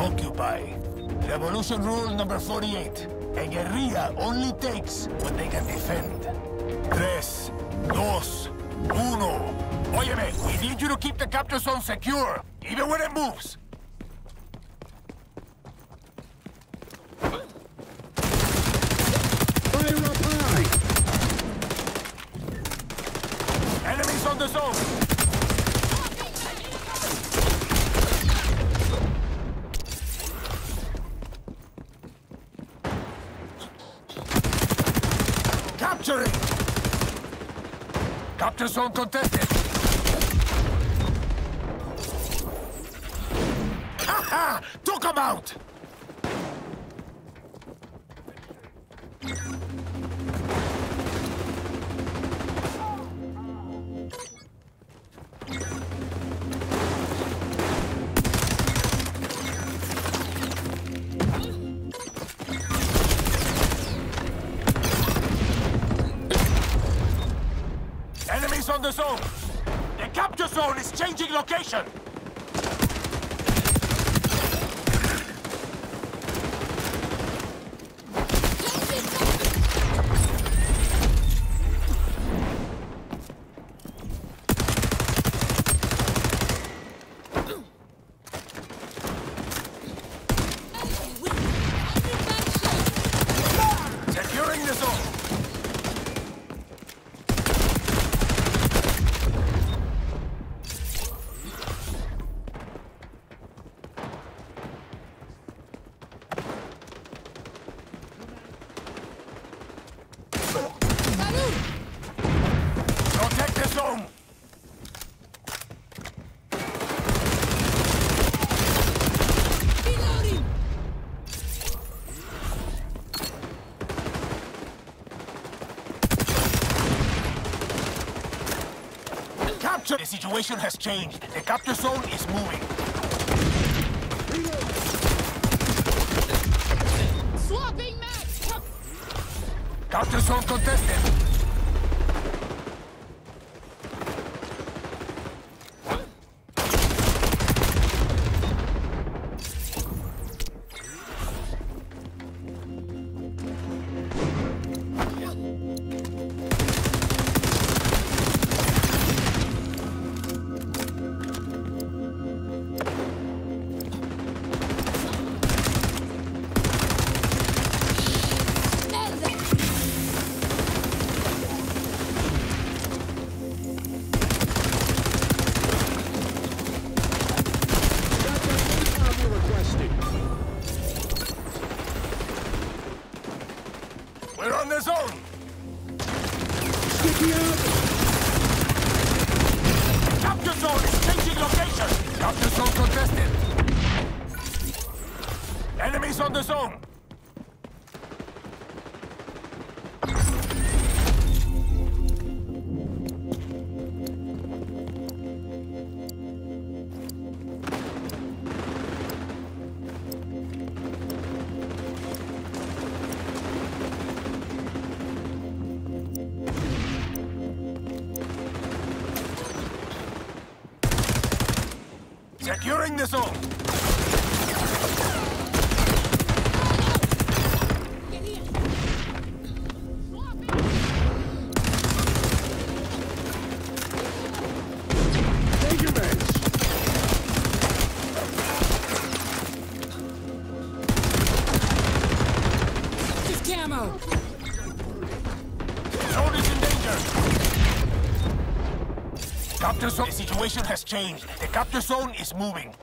Occupy. Revolution rule number 48. A guerrilla only takes what they can defend. 3, 2, 1. Óyeme, we need you to keep the capture zone secure, even when it moves. Fire up high! Enemies on the zone. Capturing! Capture zone contested. Ha! Took him out! Enemies on the zone! The capture zone is changing location! Securing the zone! Protect the zone! Reloading! Capture! The situation has changed. The capture zone is moving. Swapping max! Capture zone contested. We're on the zone! Sticky out! Capture zone is changing location! Capture zone contested! Enemies on the zone! Securing the zone! Take your meds! Just camo! Zone is in danger! Capture zone. The situation has changed. The capture zone is moving.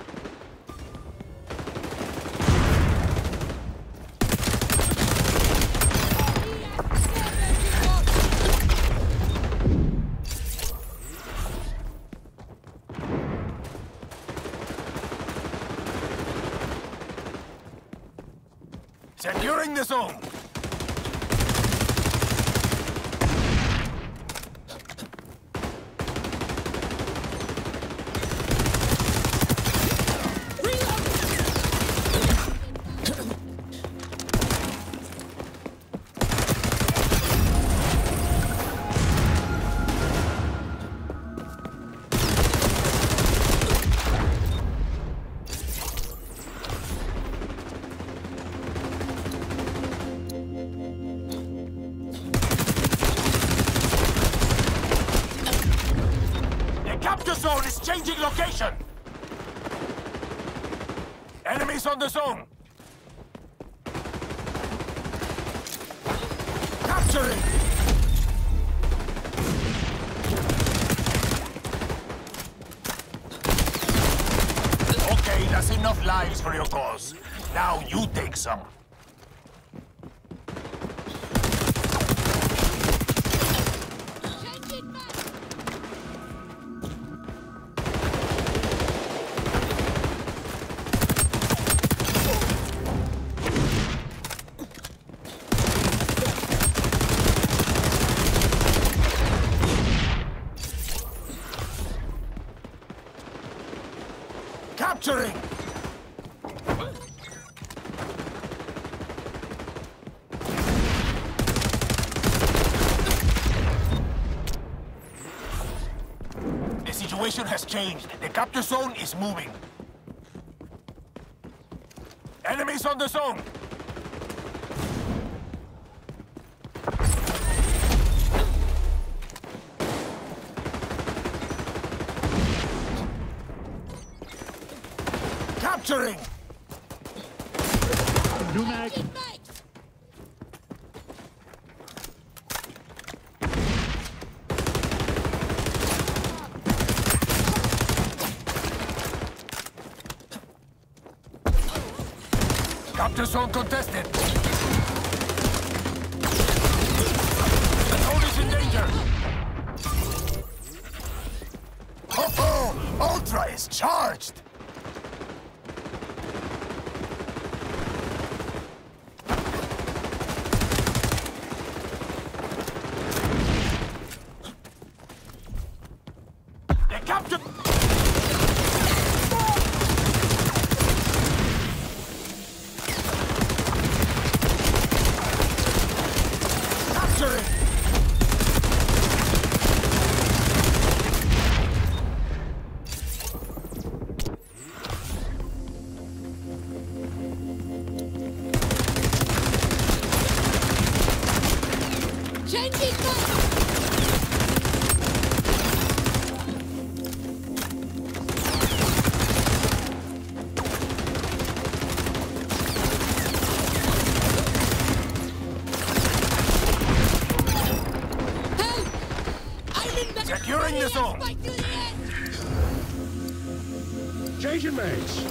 Securing the zone. zone is changing location! Enemies on the zone! Capture it! Okay, that's enough lives for your cause. Now you take some. Capturing! The situation has changed. The capture zone is moving. Enemies on the zone! Capturing! New mag. Capture zone contested. The zone is in danger. Oh, Ultra is charged. The capture. Capturing! Changing back! Securing the zone. Fight to the end! Changing mags.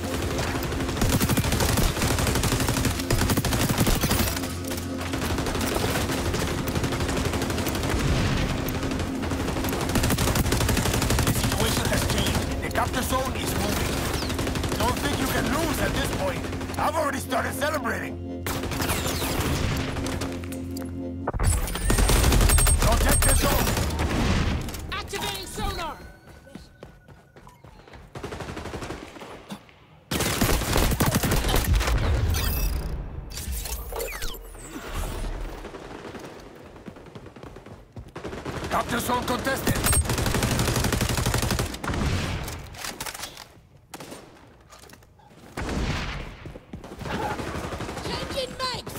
The situation has changed. The capture zone is moving. Don't think you can lose at this point. I've already started celebrating. Protect the zone. Activating sonar! Capture zone contested. Changing mags!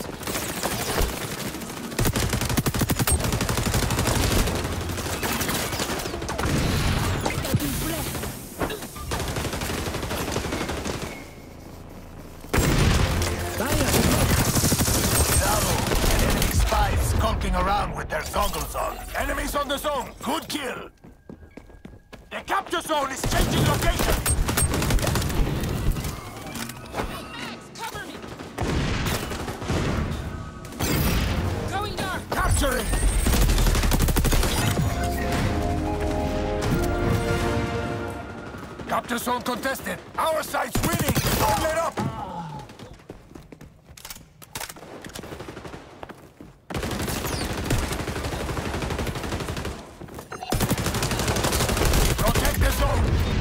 Cuidado. Enemy spies skulking around with their goggles on. Enemies on the zone. Good kill. The capture zone is changing location. Mags, cover me! Going dark! Capturing. Capture zone contested. Our side's winning. Don't let up. Protect the zone.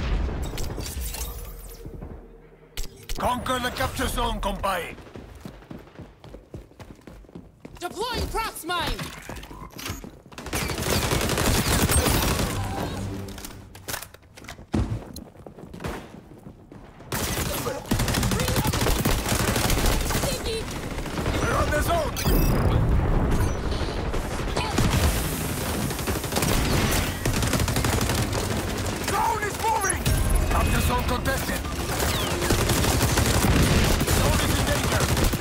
Conquer the capture zone, compay. Deploying prox mine! Sticky! We're on the zone. Go! zone contested. Zone is in danger.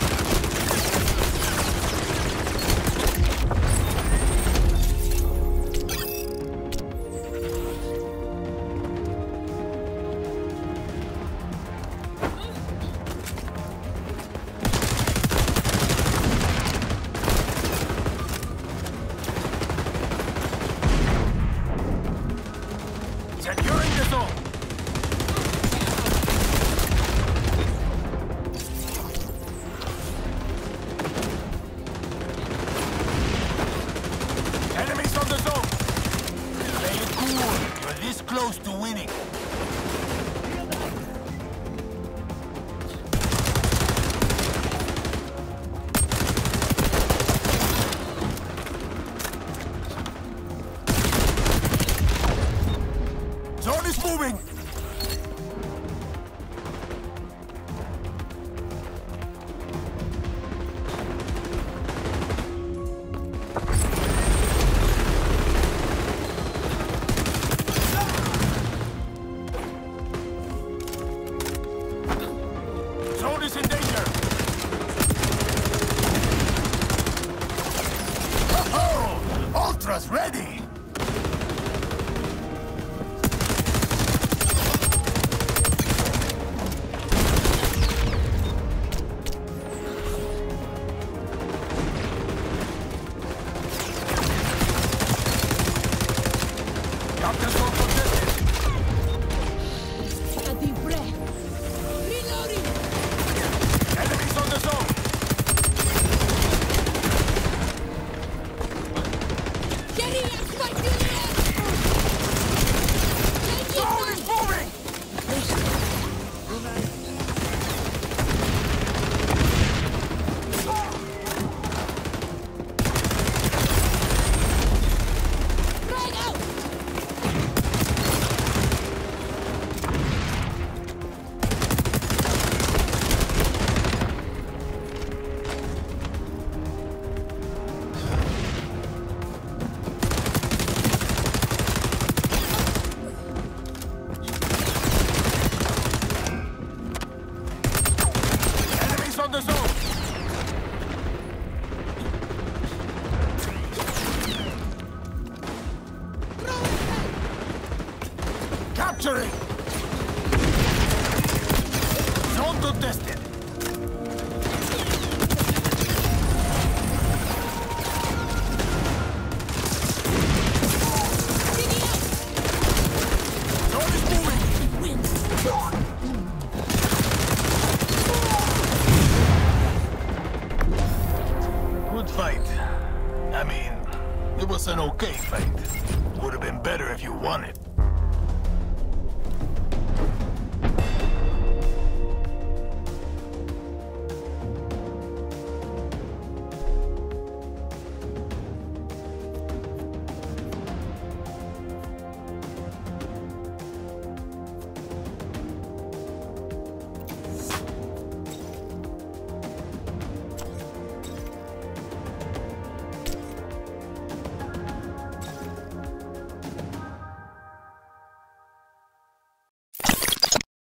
Securing the zone. Enemies on the zone. Play it cool. You're this close to winning. Zone is moving! Zone is in danger! Ho-ho! Ultra's ready!